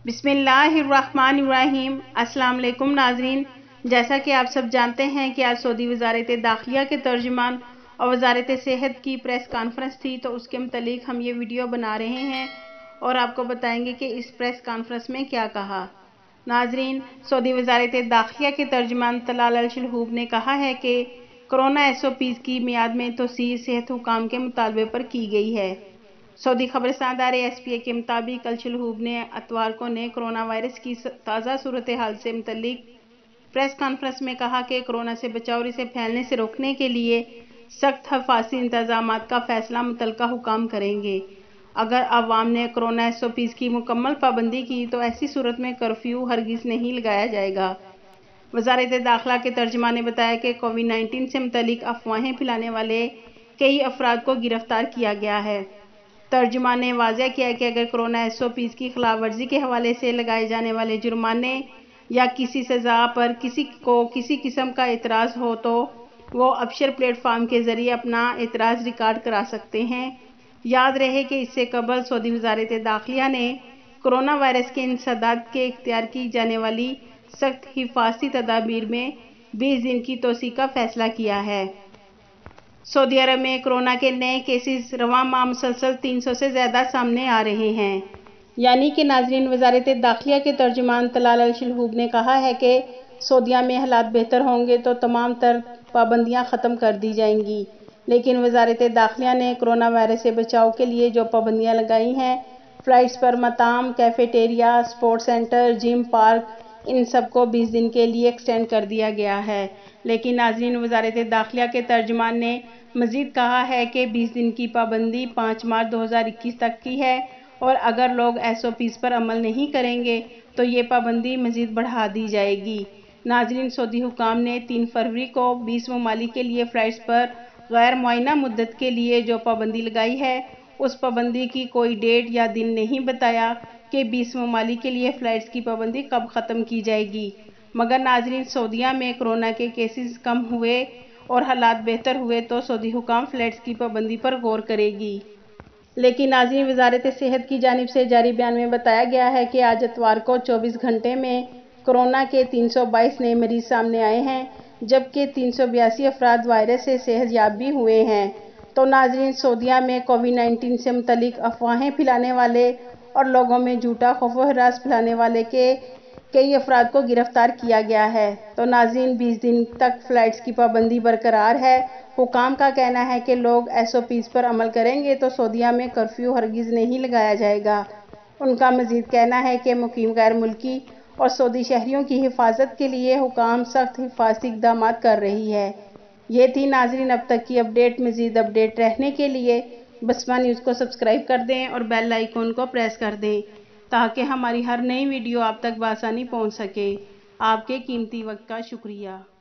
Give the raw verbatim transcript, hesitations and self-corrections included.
بسم اللہ الرحمن الرحیم۔ السلام علیکم ناظرین، جیسا کہ آپ سب جانتے ہیں کہ آج سعودی وزارت داخلہ کے ترجمان اور وزارت صحت کی پریس کانفرنس تھی، تو اس کے متعلق ہم یہ ویڈیو بنا رہے ہیں اور آپ کو بتائیں گے کہ اس پریس کانفرنس میں کیا کہا۔ ناظرین، سعودی وزارت داخلہ کے ترجمان طلال الشلہوب نے کہا ہے کہ کرونا ایس او پیز کی میعاد میں توسیع صحت حکام کے مطالبے پر کی گئی ہے۔ سعودی خبررساں ادارے ایس پی اے کے مطابق الشلہوب نے اتوار کو نے کرونا وائرس کی تازہ صورتحال سے متعلق پریس کانفرنس میں کہا کہ کرونا سے بچاؤ اور اسے پھیلنے سے روکنے کے لیے سخت حفاظتی انتظامات کا فیصلہ متعلقہ حکام کریں گے۔ اگر عوام نے کرونا ایس او پیز کی مکمل پابندی کی تو ایسی صورت میں کرفیو ہرگز نہیں لگایا جائے گا۔ وزارت داخلہ کے ترجمان نے بتایا کہ کووڈ نائنٹین سے متعلق افواہیں پھیلانے والے کئی افراد کو گرفتار کیا گیا ہے۔ ترجمان نے واضح کیا کہ اگر کرونا ایس او پیز کی خلاف ورزی کے حوالے سے لگائے جانے والے جرمانے یا کسی سزا پر کسی کو کسی قسم کا اعتراض ہو تو وہ ابشر پلیٹ فارم کے ذریعے اپنا اعتراض ریکارڈ کرا سکتے ہیں۔ یاد رہے کہ اس سے قبل سعودی وزارت داخلہ نے کرونا وائرس کے انسداد کے اختیار کی جانے والی سخت حفاظتی تدابیر میں بیس دن کی توسیع کا فیصلہ کیا ہے۔ سعودی عرب میں کرونا کے نئے کیسز رواں ماہ مسلسل تین سو سے زیادہ سامنے آ رہے ہیں۔ یعنی کہ ناظرین، وزارت داخلہ کے ترجمان طلال الشلہوب نے کہا ہے کہ سعودیہ میں حالات بہتر ہوں گے تو تمام تر پابندیاں ختم کر دی جائیں گی، لیکن وزارت داخلہ نے کرونا وائرس سے بچاؤ کے لیے جو پابندیاں لگائی ہیں، فلائٹس پر مطاعم، cafeteria, sports centre, gym, park, ان سب کو بیس دن کے لیے ایکسٹینڈ کر دیا گیا ہے۔ لیکن ناظرین، وزارت داخلہ کے ترجمان نے مزید کہا ہے کہ بیس دن کی پابندی پانچ مارچ دو ہزار اکیس تک کی ہے اور اگر لوگ ایس او پیز پر عمل نہیں کریں گے تو یہ پابندی مزید بڑھا دی جائے گی۔ ناظرین، سعودی حکام نے تین فروری کو بیس ممالک کے لیے فلائٹس پر غیر معینہ مدت کے لیے جو پابندی لگائی ہے، اس پابندی کی کوئی ڈیٹ یا دن نہیں بتایا کہ بیس ممالک کے لیے فلائٹس کی پابندی کب ختم کی جائے گی، مگر ناظرین، سعودیہ میں کرونا کے کیسز کم ہوئے اور حالات بہتر ہوئے تو سعودی حکام فلائٹس کی پابندی پر غور کرے گی۔ لیکن ناظرین، وزارت صحت کی جانب سے جاری بیان میں بتایا گیا ہے کہ آج اتوار کو چوبیس گھنٹے میں کورونا کے تین سو بائیس نئے مریض سامنے آئے ہیں، جبکہ تین سو بیاسی افراد وائرس سے صحت یاب بھی ہوئے ہیں۔ تو ناظرین، سعودیہ میں کووڈ نائنٹین سے متعلق افواہیں پھیلانے والے اور لوگوں میں جھوٹا خوف و ہراس پھیلانے والے کے کئی افراد کو گرفتار کیا گیا ہے۔ تو ناظرین، بیس دن تک فلائٹس کی پابندی برقرار ہے۔ حکام کا کہنا ہے کہ لوگ ایس او پیز پر عمل کریں گے تو سعودیہ میں کرفیو ہرگز نہیں لگایا جائے گا۔ ان کا مزید کہنا ہے کہ مقیم غیر ملکی اور سعودی شہریوں کی حفاظت کے لیے حکام سخت حفاظتی اقدامات کر رہی ہے۔ یہ تھی ناظرین اب تک کی اپڈیٹ۔ مزید اپڈیٹ رہنے کے لیے بسمہ نیوز کو سبسکرائب کر دیں اور بیل آئیکن کو پریس کر دیں تاکہ ہماری ہر نئی ویڈیو آپ تک بآسانی پہنچ سکے۔ آپ کے قیمتی وقت کا شکریہ۔